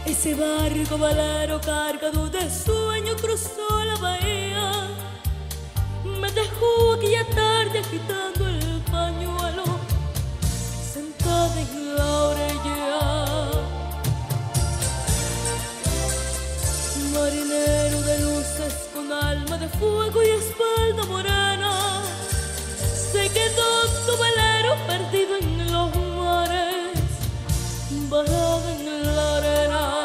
Ese barco velero cargado de sueño cruzó la bahía. Me dejó aquella tarde agitando el pañuelo, sentada en la orilla. Marinero de luces con alma de fuego y espalda morena, se quedó tu velero perdido en los mares, varado en la arena.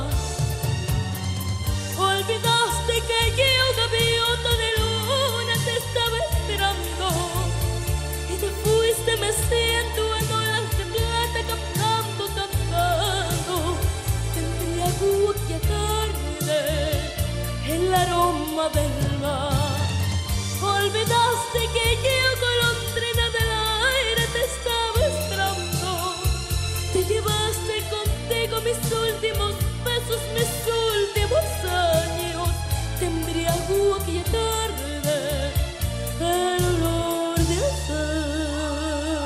Olvidaste que yo, gaviota de luna, te estaba esperando y te fuiste meciendo en olas de plata, cantando, cantando. Te embriagó aquella tarde el aroma del mar. Olvidaste que yo, golondrina del aire, te estaba esperando. Te llevaste contigo mis últimos besos, mis últimos años. Te embriagó aquella tarde el olor de azahar.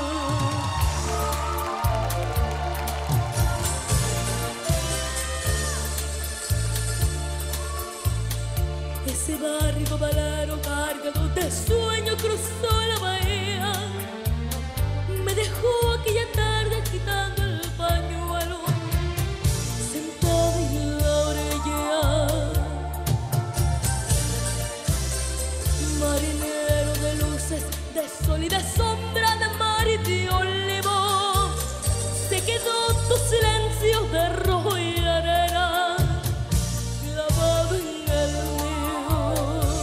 Ese barco velero cargado de sueño cruzó la bahía. Me dejó aquella tarde agitando el pañuelo, sentada en la orilla. Marinero de luces, de sol y de sombra, de mar y de olivo, se quedó tu silencio de rojo y arena, clavado en el mío.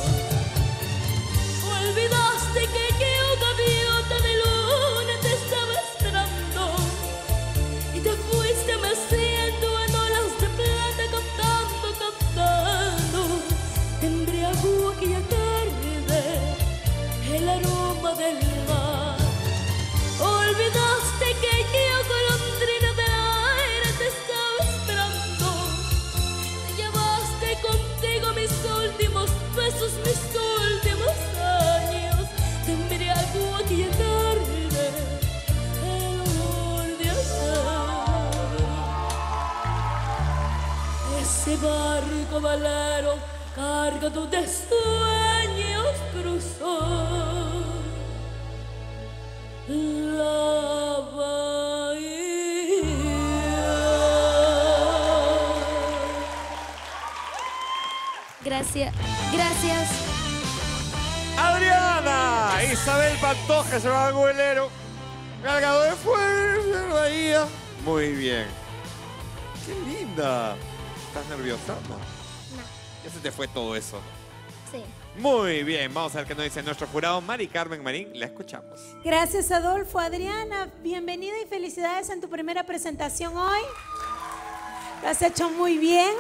Olvidaste que yo, gaviota de luna, te estaba esperando y te fuiste meciendo en olas de plata, cantando, cantando. Te embriagó aquella tarde el aroma del mar. Olvidaste que yo, golondrina del aire, te estaba esperando. Te llevaste contigo mis últimos besos, mis últimos años. Te embriagó aquella tarde el olor de azahar. Ese barco velero cargado de sueños cruzó la bahía. Gracias, gracias. Adriana Isabel Pantoja se va al velero cargado de fuego de bahía. Muy bien. Qué linda. ¿Estás nerviosa? No. Ya se te fue todo eso. Sí. Muy bien, vamos a ver qué nos dice nuestro jurado. Mari Carmen Marín, la escuchamos. Gracias, Adolfo. Adriana, bienvenida y felicidades en tu primera presentación hoy. Lo has hecho muy bien.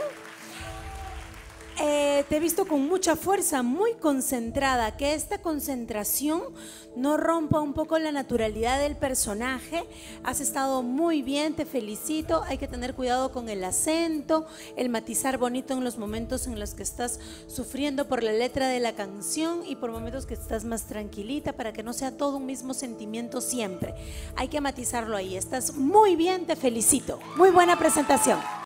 Te he visto con mucha fuerza, muy concentrada. Que esta concentración no rompa un poco la naturalidad del personaje. Has estado muy bien, te felicito. Hay que tener cuidado con el acento, el matizar bonito en los momentos en los que estás sufriendo por la letra de la canción y por momentos que estás más tranquilita, para que no sea todo un mismo sentimiento siempre. Hay que matizarlo ahí. Estás muy bien, te felicito. Muy buena presentación.